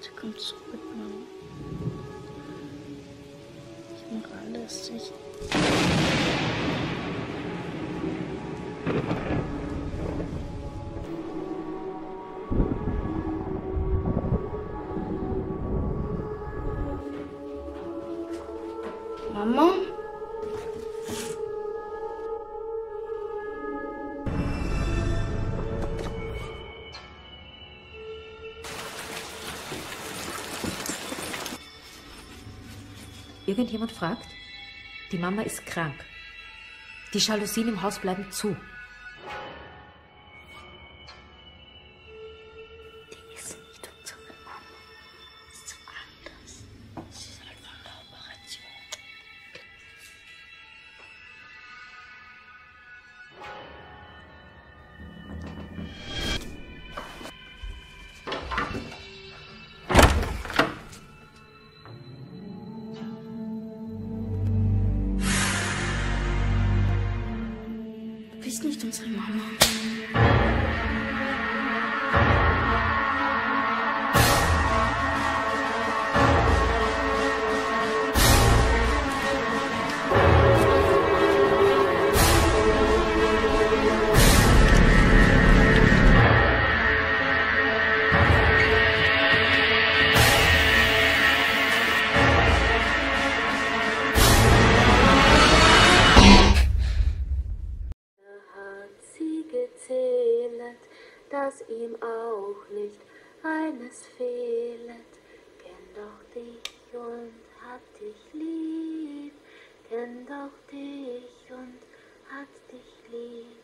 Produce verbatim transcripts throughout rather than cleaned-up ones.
Bitte komm zurück, Mama. Ich mache alles sicher. Mama? Irgendjemand fragt? Die Mama ist krank. Die Jalousien im Haus bleiben zu. Die ist nicht unsere Mama. Das ist anders. Sie ist halt von der Operation. Du bist nicht unsere Mama. Dass ihm auch nicht eines fehlet. Kenn doch dich und hat dich lieb. Kenn doch dich und hat dich lieb.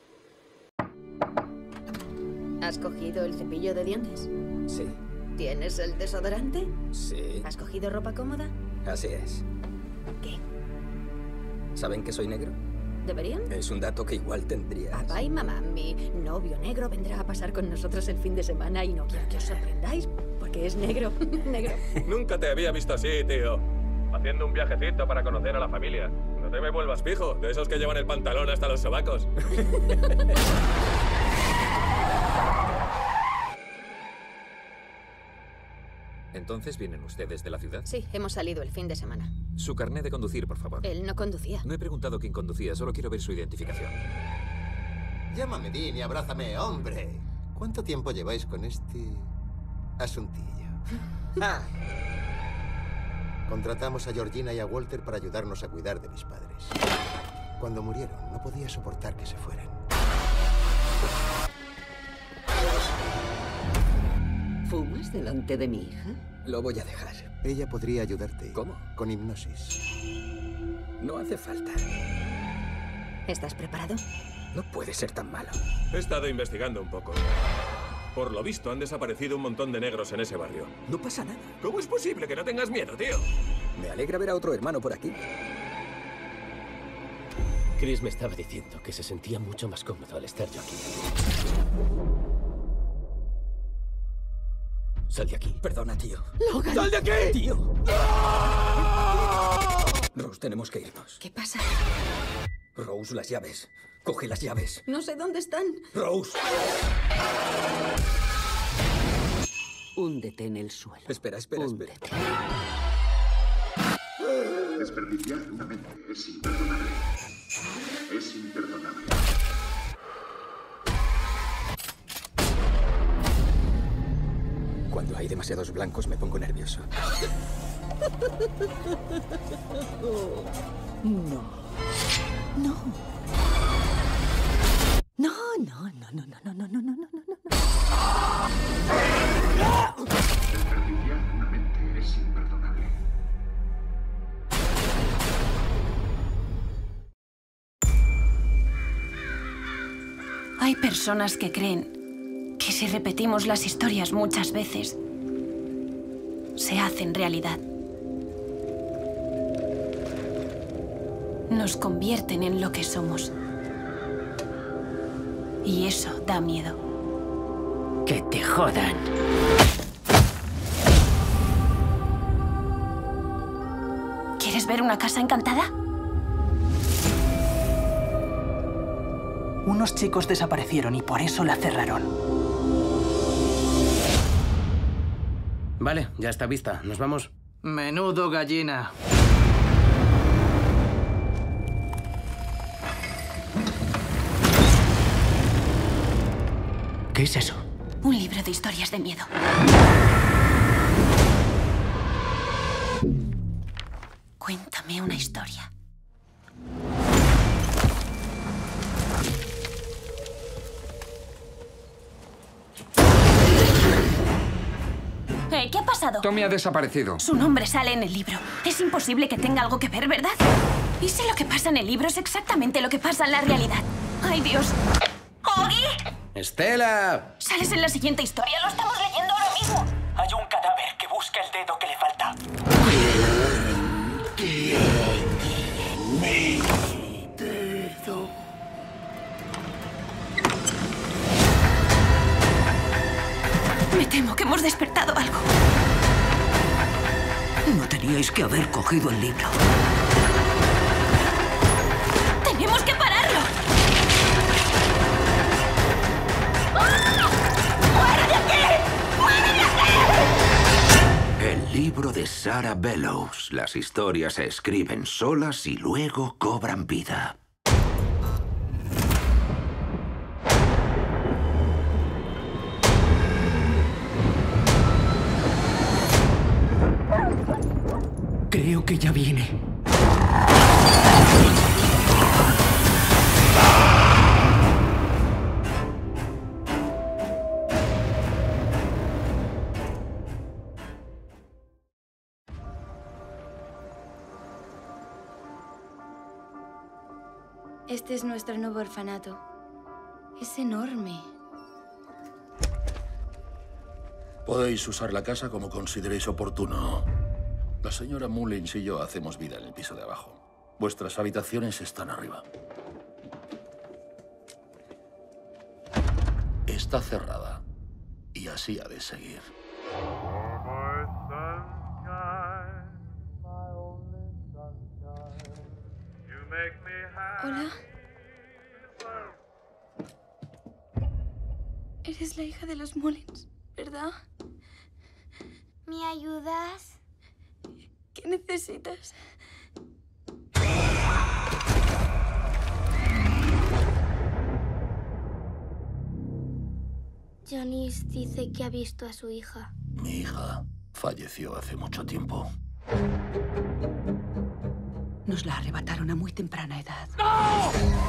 ¿Has cogido el cepillo de dientes? Sí. ¿Tienes el desodorante? Sí. ¿Has cogido ropa cómoda? Así es. ¿Qué? ¿Saben que soy negro? ¿Deberían? Es un dato que igual tendrías. Papá y mamá, mi novio negro vendrá a pasar con nosotros el fin de semana y no quiero que os sorprendáis porque es negro. Negro. Nunca te había visto así, tío. Haciendo un viajecito para conocer a la familia. No te me vuelvas pijo, de esos que llevan el pantalón hasta los sobacos. ¿Entonces vienen ustedes de la ciudad? Sí, hemos salido el fin de semana. Su carné de conducir, por favor. Él no conducía. No he preguntado quién conducía, solo quiero ver su identificación. Llámame Dean y abrázame, hombre. ¿Cuánto tiempo lleváis con este asuntillo? Ah. Contratamos a Georgina y a Walter para ayudarnos a cuidar de mis padres. Cuando murieron, no podía soportar que se fueran. ¿Fumas delante de mi hija? Lo voy a dejar. Ella podría ayudarte. ¿Cómo? Con hipnosis. No hace falta. ¿Estás preparado? No puede ser tan malo. He estado investigando un poco. Por lo visto, han desaparecido un montón de negros en ese barrio. No pasa nada. ¿Cómo es posible que no tengas miedo, tío? Me alegra ver a otro hermano por aquí. Chris me estaba diciendo que se sentía mucho más cómodo al estar yo aquí. Sal de aquí. Perdona, tío. ¡Logan! ¡Sal de aquí! ¡Tío! ¡Ah! Rose, tenemos que irnos. ¿Qué pasa? Rose, las llaves. Coge las llaves. No sé dónde están. Rose. Húndete en el suelo. Espera, espera, Húndete. espera. Desperdiciar una mente es imperdonable. Es imperdonable. Cuando hay demasiados blancos me pongo nervioso. No. No. No, no, no, no, no, no, no, no, no, no, no. Desperdiciar una mente es imperdonable. Hay personas que creen que si repetimos las historias muchas veces, se hacen realidad. Nos convierten en lo que somos. Y eso da miedo. Que te jodan. ¿Quieres ver una casa encantada? Unos chicos desaparecieron y por eso la cerraron. Vale, ya está vista. ¿Nos vamos? Menudo gallina. ¿Qué es eso? Un libro de historias de miedo. Cuéntame una historia. Eh, ¿qué ha pasado? Tommy ha desaparecido. Su nombre sale en el libro. Es imposible que tenga algo que ver, ¿verdad? ¿Y si lo que pasa en el libro es exactamente lo que pasa en la realidad? ¡Ay, Dios! ¡Oggy! ¡Estela! Sales en la siguiente historia. Lo estamos leyendo ahora mismo. Hay un cadáver que busca el dedo que le falta. Mi dedo. Me temo que hemos despertado algo. No teníais que haber cogido el libro. ¡Tenemos que pararlo! ¡Fuera de aquí! ¡Fuera de aquí! El libro de Sarah Bellows. Las historias se escriben solas y luego cobran vida. Creo que ya viene. Este es nuestro nuevo orfanato. Es enorme. Podéis usar la casa como consideréis oportuno. La señora Mullins y yo hacemos vida en el piso de abajo. Vuestras habitaciones están arriba. Está cerrada. Y así ha de seguir. Hola. Eres la hija de los Mullins, ¿verdad? ¿Me ayudas? ¿Qué necesitas? Janice dice que ha visto a su hija. Mi hija falleció hace mucho tiempo. Nos la arrebataron a muy temprana edad. ¡No!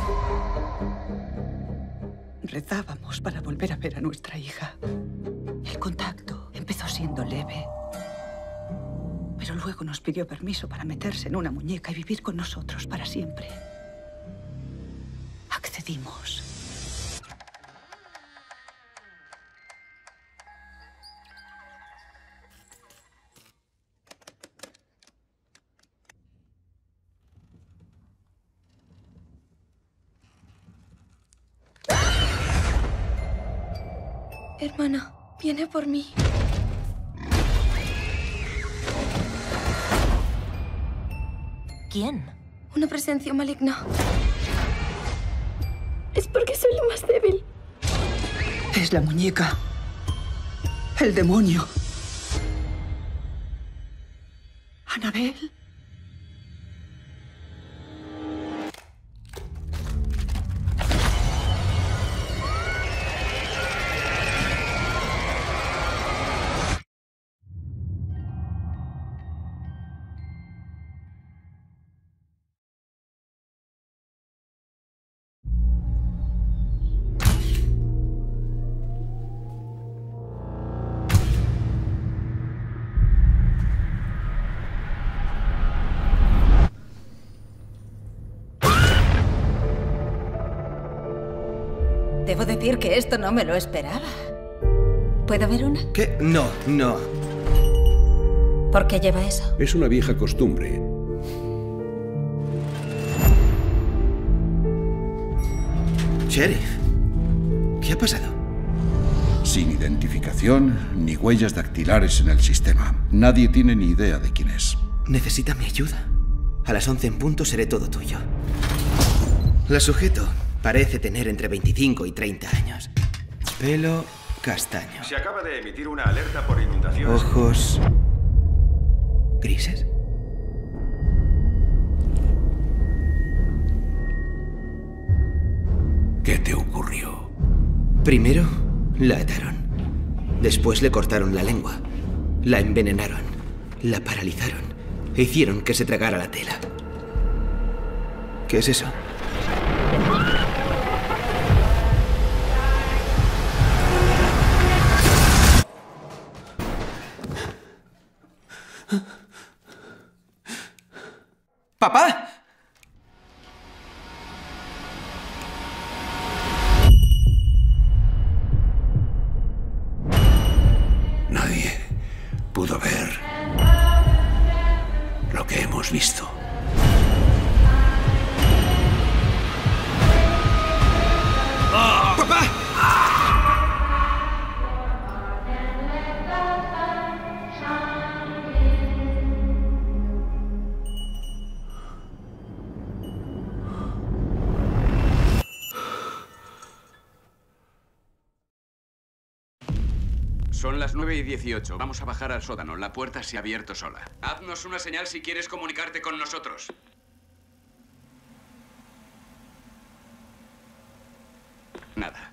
Rezábamos para volver a ver a nuestra hija. El contacto empezó siendo leve. Pero luego nos pidió permiso para meterse en una muñeca y vivir con nosotros para siempre. Accedimos. Hermana, viene por mí. ¿Quién? Una presencia maligna. Es porque soy la más débil. Es la muñeca. El demonio. Annabelle. Debo decir que esto no me lo esperaba. ¿Puedo ver una? ¿Qué? No, no. ¿Por qué lleva eso? Es una vieja costumbre. Sheriff, ¿qué ha pasado? Sin identificación ni huellas dactilares en el sistema. Nadie tiene ni idea de quién es. Necesita mi ayuda. A las once en punto seré todo tuyo. La sujeto parece tener entre veinticinco y treinta años. Pelo castaño. Se acaba de emitir una alerta por inundaciones. Ojos grises. ¿Qué te ocurrió? Primero, la ataron. Después le cortaron la lengua. La envenenaron. La paralizaron. E hicieron que se tragara la tela. ¿Qué es eso? ¡Papá! Nadie pudo ver lo que hemos visto. ¡Papá! Son las nueve y dieciocho. Vamos a bajar al sótano. La puerta se ha abierto sola. Haznos una señal si quieres comunicarte con nosotros. Nada.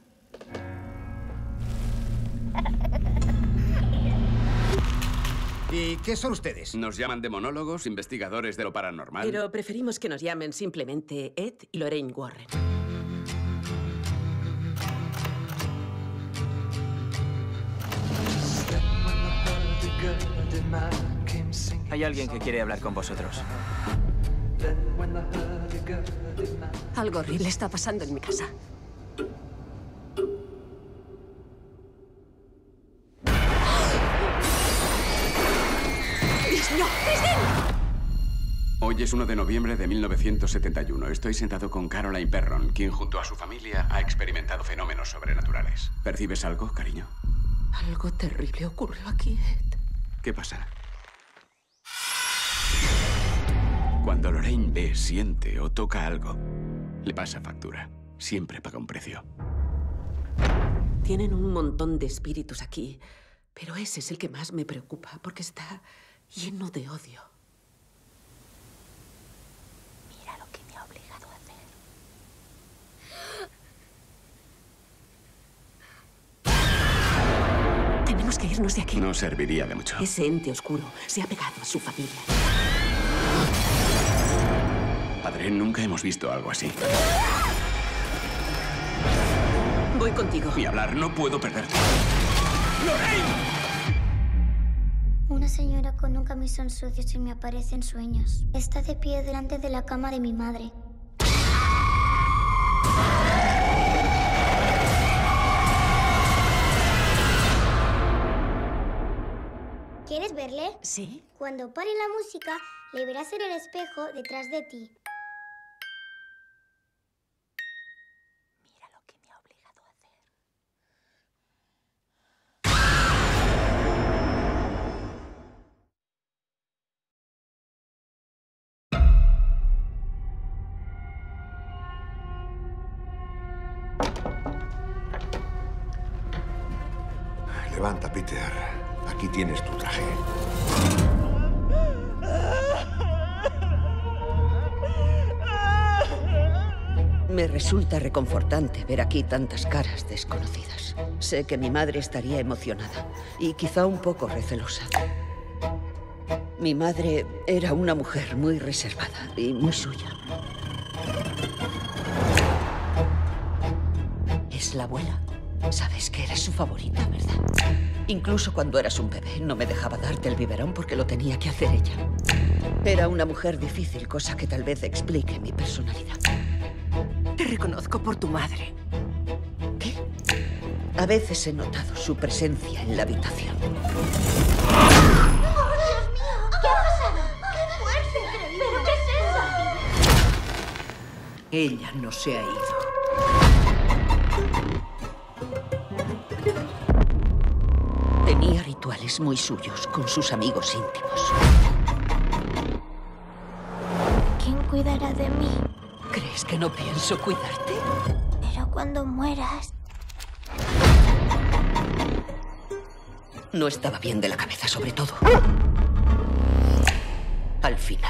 ¿Y qué son ustedes? Nos llaman demonólogos, investigadores de lo paranormal. Pero preferimos que nos llamen simplemente Ed y Lorraine Warren. Hay alguien que quiere hablar con vosotros. Algo horrible está pasando en mi casa. ¡Dios mío! Hoy es uno de noviembre de mil novecientos setenta y uno. Estoy sentado con Caroline Perron, quien junto a su familia ha experimentado fenómenos sobrenaturales. ¿Percibes algo, cariño? Algo terrible ocurrió aquí, Ed. ¿Qué pasa? Cuando Lorraine ve, siente o toca algo, le pasa factura. Siempre paga un precio. Tienen un montón de espíritus aquí, pero ese es el que más me preocupa, porque está lleno de odio. Mira lo que me ha obligado a hacer. Tenemos que irnos de aquí. No serviría de mucho. Ese ente oscuro se ha pegado a su familia. Padre, nunca hemos visto algo así. Voy contigo. Ni hablar, no puedo perderte. ¡Lorraine! Una señora con un camisón sucio se me aparece en sueños. Está de pie delante de la cama de mi madre. ¿Quieres verle? Sí. Cuando pare la música, le verás en el espejo detrás de ti. Mira lo que me ha obligado a hacer. Levanta, Peter. Aquí tienes tu traje. Me resulta reconfortante ver aquí tantas caras desconocidas. Sé que mi madre estaría emocionada y quizá un poco recelosa. Mi madre era una mujer muy reservada y muy suya. Es la abuela. Sabes que eres su favorita, ¿verdad? Incluso cuando eras un bebé, no me dejaba darte el biberón porque lo tenía que hacer ella. Era una mujer difícil, cosa que tal vez explique mi personalidad. Te reconozco por tu madre. ¿Qué? A veces he notado su presencia en la habitación. ¡Oh, Dios mío! ¿Qué ha pasado? ¡Qué fuerte! ¿Pero qué es eso? Ella no se ha ido. Tenía rituales muy suyos con sus amigos íntimos. ¿Quién cuidará de mí? ¿Crees que no pienso cuidarte? Pero cuando mueras... No estaba bien de la cabeza, sobre todo. Al final.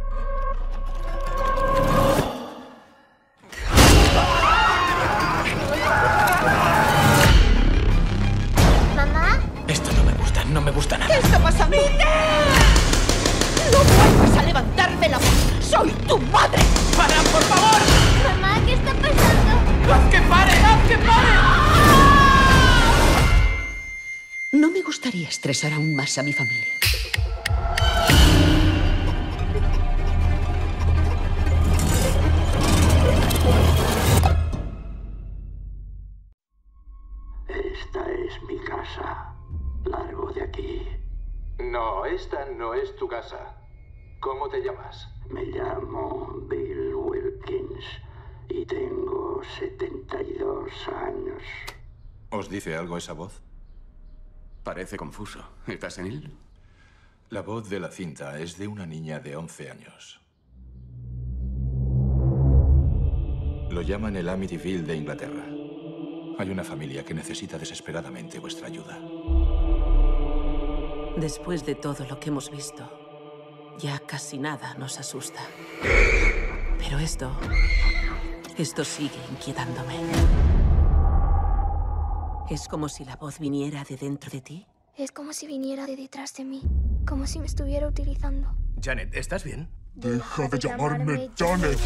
¿Mamá? Esto no me gusta, no me gusta nada. ¿Qué está pasando? ¡No vuelvas a levantarme la voz! ¡Soy tu madre! ¡Para, por favor! Mamá, ¿qué está pasando? ¡Haz que pare! ¡Haz que pare! No me gustaría estresar aún más a mi familia. Esta es mi casa. Largo de aquí. No, esta no es tu casa. ¿Cómo te llamas? Me llamo Bill Wilkins y tengo setenta y dos años. ¿Os dice algo esa voz? Parece confuso. ¿Estás senil? La voz de la cinta es de una niña de once años. Lo llaman el Amityville de Inglaterra. Hay una familia que necesita desesperadamente vuestra ayuda. Después de todo lo que hemos visto, ya casi nada nos asusta. Pero esto... esto sigue inquietándome. ¿Es como si la voz viniera de dentro de ti? Es como si viniera de detrás de mí. Como si me estuviera utilizando. Janet, ¿estás bien? Deja de llamarme Janet.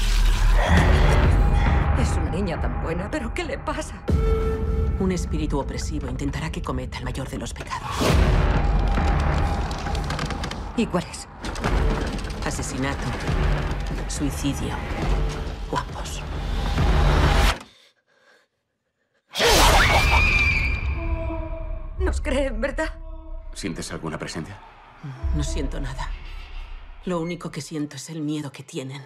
Es una niña tan buena, pero ¿qué le pasa? Un espíritu opresivo intentará que cometa el mayor de los pecados. ¿Y cuál es? Asesinato, suicidio o ambos. Nos creen, ¿verdad? ¿Sientes alguna presencia? No siento nada. Lo único que siento es el miedo que tienen.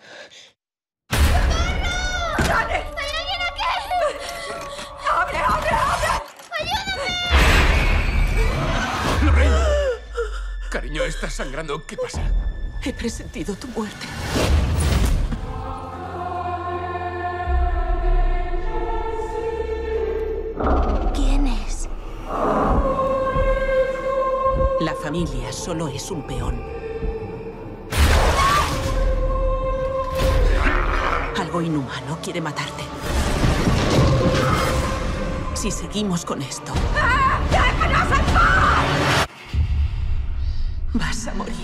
¡Janet! ¿Hay alguien aquí? ¡Abre, abre, abre! ¡Ayúdame! ¡Lorraine! Cariño, estás sangrando. ¿Qué pasa? He presentido tu muerte. ¿Quién es? La familia solo es un peón. Algo inhumano quiere matarte. Si seguimos con esto... ¡Déjanos en paz! Vas a morir.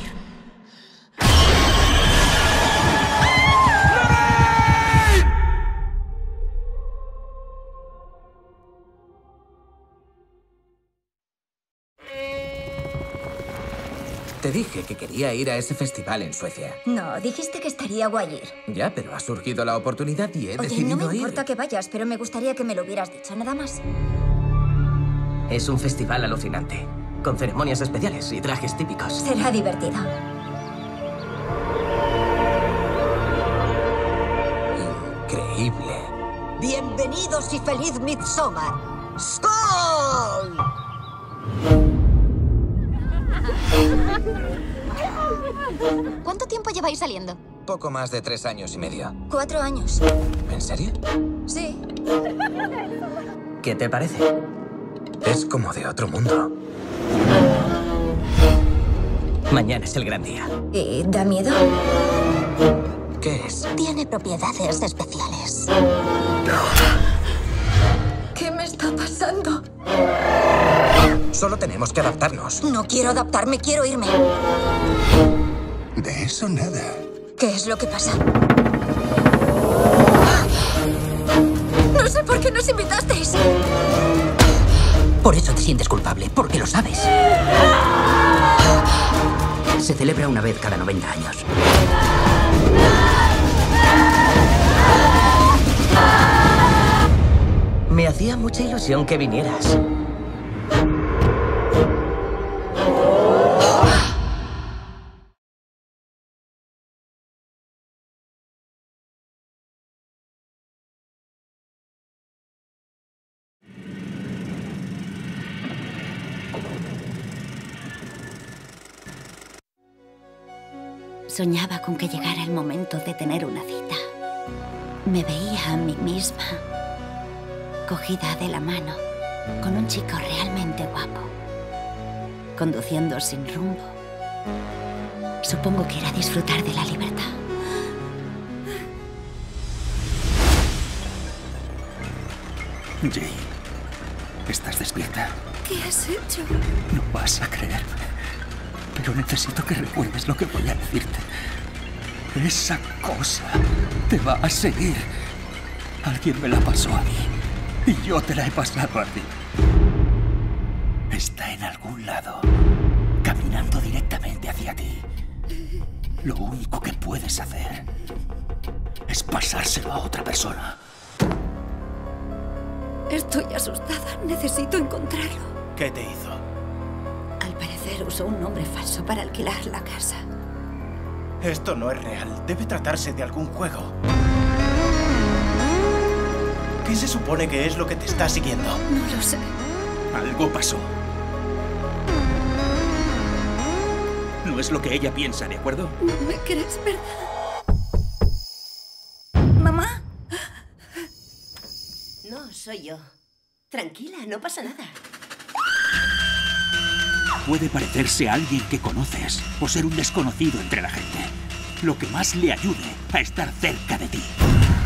Te dije que quería ir a ese festival en Suecia. No, dijiste que estaría guay ir. Ya, pero ha surgido la oportunidad y he Oye, decidido no me ir. importa que vayas, pero me gustaría que me lo hubieras dicho, nada más. Es un festival alucinante, con ceremonias especiales y trajes típicos. Será divertido. Increíble. Bienvenidos y feliz Midsommar. ¡Skål! ¿Cuánto tiempo lleváis saliendo? Poco más de tres años y medio. Cuatro años. ¿En serio? Sí. ¿Qué te parece? Es como de otro mundo. Mañana es el gran día. ¿Y da miedo? ¿Qué es? Tiene propiedades especiales. ¿Qué me está pasando? Solo tenemos que adaptarnos. No quiero adaptarme, quiero irme. De eso nada. ¿Qué es lo que pasa? No sé por qué nos invitasteis. Por eso te sientes culpable, porque lo sabes. Se celebra una vez cada noventa años. Me hacía mucha ilusión que vinieras. Soñaba con que llegara el momento de tener una cita. Me veía a mí misma, cogida de la mano, con un chico realmente guapo. conduciendo sin rumbo. Supongo que era disfrutar de la libertad. Jane, ¿estás despierta? ¿Qué has hecho? No vas a creerme, pero necesito que recuerdes lo que voy a decirte. Esa cosa te va a seguir. Alguien me la pasó a mí y yo te la he pasado a ti. Está en algún lado, caminando directamente hacia ti. Lo único que puedes hacer es pasárselo a otra persona. Estoy asustada. Necesito encontrarlo. ¿Qué te hizo? Al parecer usó un nombre falso para alquilar la casa. Esto no es real. Debe tratarse de algún juego. ¿Qué se supone que es lo que te está siguiendo? No lo sé. Algo pasó. No es lo que ella piensa, ¿de acuerdo? No me crees, ¿verdad? ¿Mamá? No, soy yo. Tranquila, no pasa nada. Puede parecerse a alguien que conoces o ser un desconocido entre la gente. Lo que más le ayude a estar cerca de ti.